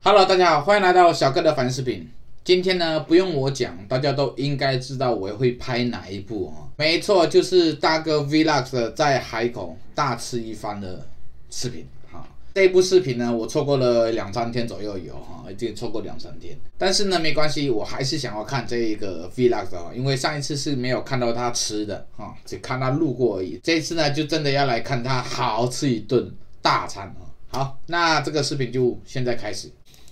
Hello， 大家好，欢迎来到小哥的反视频。今天呢，不用我讲，大家都应该知道我会拍哪一部哦。没错，就是大哥 Vlog 在海口大吃一番的视频哈。这一部视频呢，我错过了2-3天左右有哈，已经错过2-3天。但是呢，没关系，我还是想要看这一个 Vlog 哦，因为上一次是没有看到他吃的哈，只看他路过而已。这一次呢，就真的要来看他好吃一顿大餐哦。好，那这个视频就现在开始。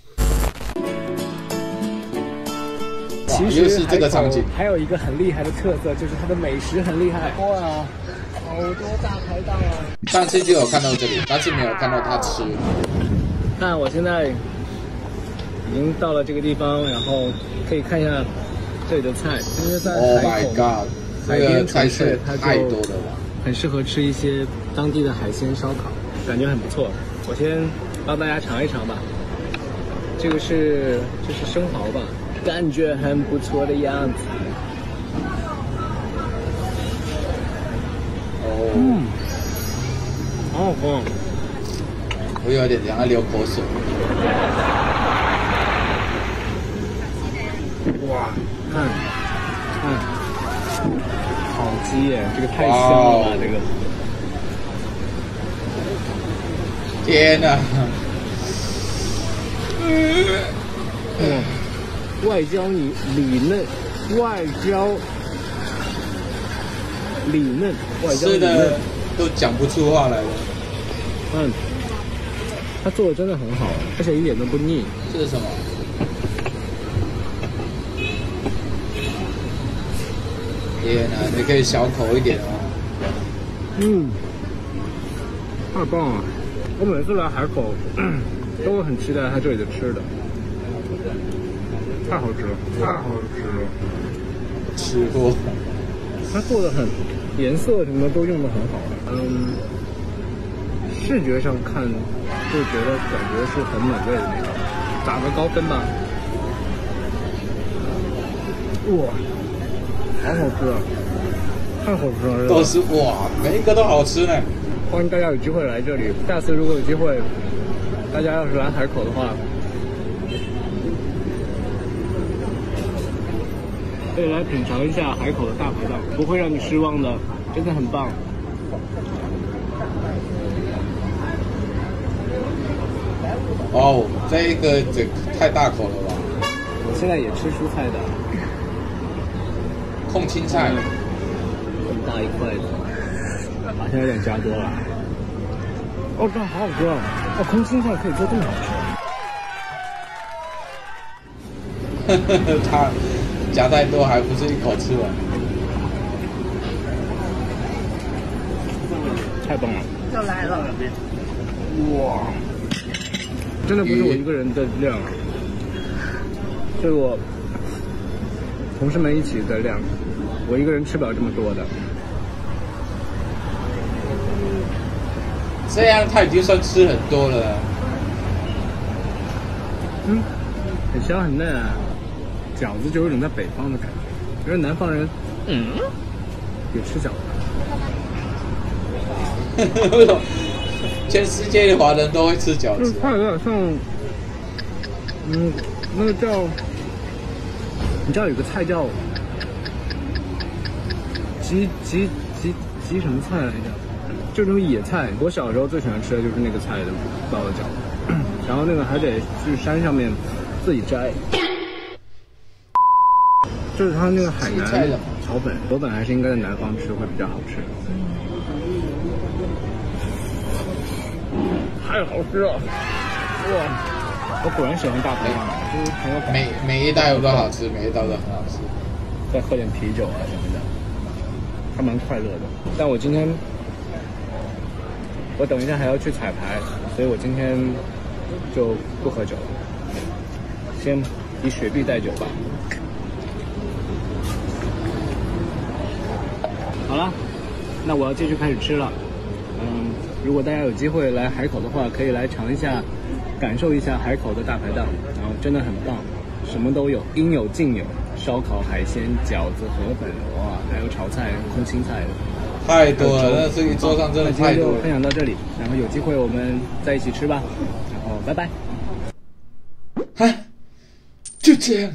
其实又是这个场景， 还有一个很厉害的特色，就是它的美食很厉害。哇，好多大排档啊！ 上次就有看到这里，但是没有看到他吃。 看我现在已经到了这个地方，然后可以看一下这里的菜。因为在海口 ，Oh my god， 海边菜色太多了吧， 很适合吃一些当地的海鲜烧烤，感觉很不错。我先帮大家尝一尝吧。这是生蚝吧？感觉很不错的样子。 哦， 好好喝。 我有点想要流口水。 哇，看，好鸡耶！这个太香了吧，这个。 天哪！ 外焦里嫩，外焦里嫩， 吃的都讲不出话来了。 他做的真的很好，而且一点都不腻。 这是什么？天哪，你可以小口一点哦。 太棒了！我每次来海口都会很期待他这里的吃的。太好吃了，太好吃了！ 吃过。 它做的很，颜色什么都用的很好。视觉上看就觉得感觉是很美味的那种。打个高分吧。哇，好好吃啊！太好吃了！ 都是哇，每一个都好吃呢。 欢迎大家有机会来这里。下次如果有机会，大家要是来海口的话，可以来品尝一下海口的大排档，不会让你失望的，真的很棒。 哦，这个太大口了吧！ 我现在也吃蔬菜的， 控青菜， 很大一块的，好像有点加多了。哦，这好好吃啊！哦，空心菜可以做这么好吃。 他夹太多还不是一口吃完。 太棒了！ 又来了！ 哇，真的不是我一个人的量，是我同事们一起的量，我一个人吃不了这么多的。 这样他已经算吃很多了。 很香很嫩啊。饺子就有种在北方的感觉，因为南方人也吃饺子。 为什么？全世界的华人都会吃饺子。 它有点像，那个叫，你知道有个菜叫鸡什么菜来着？就那种野菜。我小时候最喜欢吃的就是那个菜的包的饺子，然后那个还得去山上面自己摘。就是它那个海南草本，草本还是应该在南方吃会比较好吃。太好吃了！哇，我果然喜欢大排档，就是很有感觉。 每一道都好吃，每一道都很好吃。 再喝点啤酒啊什么的，还蛮快乐的。但我今天，我等一下还要去彩排，所以我今天就不喝酒了，先以雪碧代酒吧。好了，那我要继续开始吃了。如果大家有机会来海口的话，可以来尝一下，感受一下海口的大排档，然后真的很棒，什么都有，应有尽有，烧烤、海鲜、饺子、河粉，哇，还有炒菜、空心菜的， 太多了，那这一桌上真的太多了。 那今天就分享到这里，然后有机会我们再一起吃吧，然后拜拜。 这样？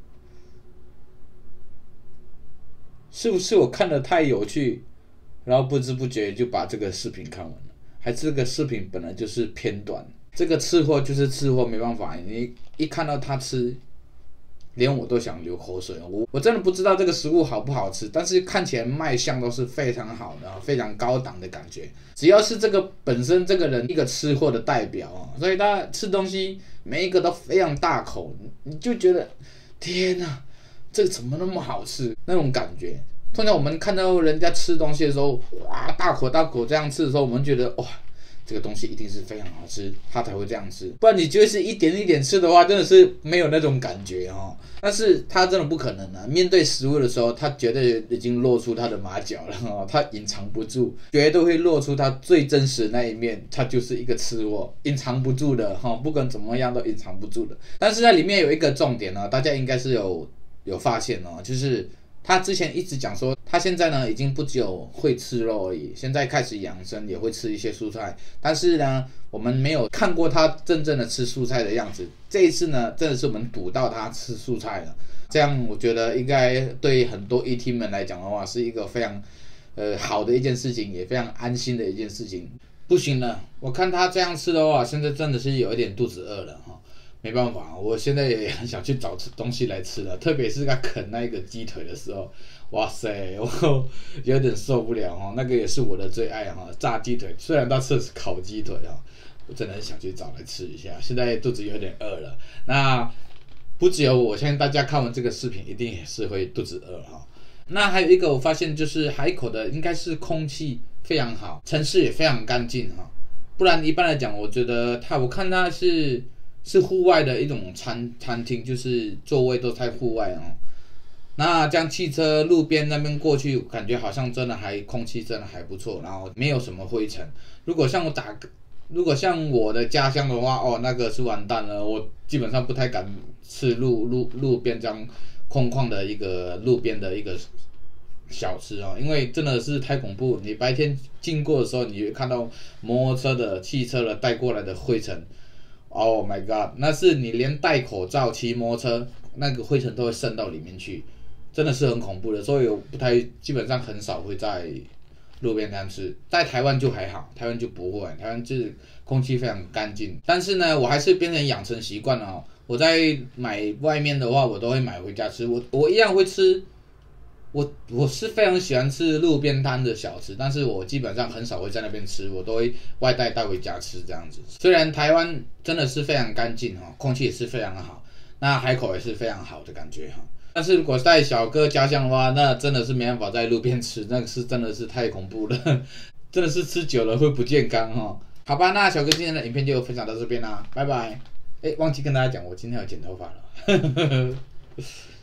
是不是我看得太有趣，然后不知不觉就把这个视频看完了？还是这个视频本来就是偏短？这个吃货就是吃货，没办法，你一看到他吃，连我都想流口水。我真的不知道这个食物好不好吃，但是看起来卖相都是非常好的，非常高档的感觉。只要是这个本身这个人一个吃货的代表，所以他吃东西每一个都非常大口，你就觉得天哪，这个怎么那么好吃？那种感觉。通常我们看到人家吃东西的时候，哇，大口大口这样吃的时候，我们觉得哇，这个东西一定是非常好吃，他才会这样吃。不然你就是一点一点吃的话，真的是没有那种感觉哦。但是他真的不可能啊！面对食物的时候，他绝对已经露出他的马脚了哦，他隐藏不住，绝对会露出他最真实的那一面。他就是一个吃货，隐藏不住的哈，不管怎么样都隐藏不住的。但是在里面有一个重点呢，大家应该是有发现哦，就是他之前一直讲说，他现在呢已经不只有会吃肉而已，现在开始养生，也会吃一些蔬菜。但是呢，我们没有看过他真正的吃蔬菜的样子。这一次呢，真的是我们赌到他吃蔬菜了。这样我觉得应该对很多 ET 们来讲的话，是一个非常好的一件事情，也非常安心的一件事情。不行了，我看他这样吃的话，现在真的是有一点肚子饿了哈。没办法，我现在也很想去找东西来吃了，特别是他啃那个鸡腿的时候，哇塞，我有点受不了哈。那个也是我的最爱哈，炸鸡腿。虽然他吃的是烤鸡腿啊，我真的很想去找来吃一下。现在肚子有点饿了。那不只有我，相信大家看完这个视频一定也是会肚子饿哈。那还有一个我发现就是海口的应该是空气非常好，城市也非常干净哈。不然一般来讲，我觉得我看它是户外的一种餐厅，就是座位都在户外哦。那这样汽车路边那边过去，感觉好像真的空气真的还不错，然后没有什么灰尘。如果像我的家乡的话，哦，那个是完蛋了，我基本上不太敢吃路边这样空旷的一个路边的一个小吃哦，因为真的是太恐怖。你白天经过的时候，你会看到摩托车的、汽车的带过来的灰尘。Oh my god！ 那是你连戴口罩骑摩托车，那个灰尘都会渗到里面去，真的是很恐怖的。所以我基本上很少会在路边摊吃。在台湾就还好，台湾就不会，台湾就是空气非常干净。但是呢，我还是变成养成习惯了哦。我在买外面的话，我都会买回家吃。我一样会吃。我是非常喜欢吃路边摊的小吃，但是我基本上很少会在那边吃，我都会外带回家吃这样子。虽然台湾真的是非常干净哈，空气也是非常好，那海口也是非常好的感觉哈。但是如果在小哥家乡的话，那真的是没办法在路边吃，那个是真的是太恐怖了，真的是吃久了会不健康哈。好吧，那小哥今天的影片就分享到这边啦，拜拜。忘记跟大家讲，我今天要剪头发了。